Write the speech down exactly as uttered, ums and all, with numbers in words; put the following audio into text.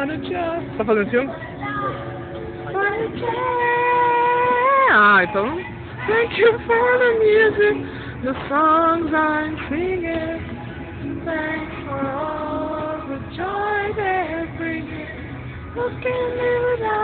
What a joy. Tá fazendo filme? What a joy. Ah, então... Thank you for the music, the songs I'm singing. Thanks for all the joy they're bringing. Who can live without